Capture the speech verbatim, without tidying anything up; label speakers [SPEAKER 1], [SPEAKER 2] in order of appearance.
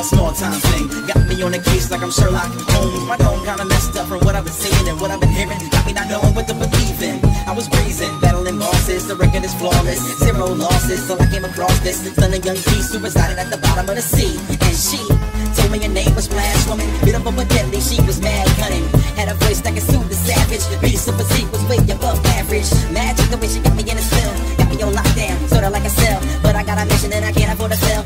[SPEAKER 1] small time thing. Got me on a case like I'm Sherlock Holmes. My dome kinda messed up from what I've been seeing and what I've been hearing. Got me not knowing what to believe in. I was breezing, battling bosses, the record is flawless. Zero losses till I came across this stunning young piece who resided at the bottom of the sea. And she told me her name was Flash Woman. Beautiful but deadly, she was mad cunning. Had a voice that could soothe the savage. Beast of physique was way above average. Magic the way she got me in a spell. Got me on lockdown, sorta like a cell. But I got a mission and I can't afford to fail.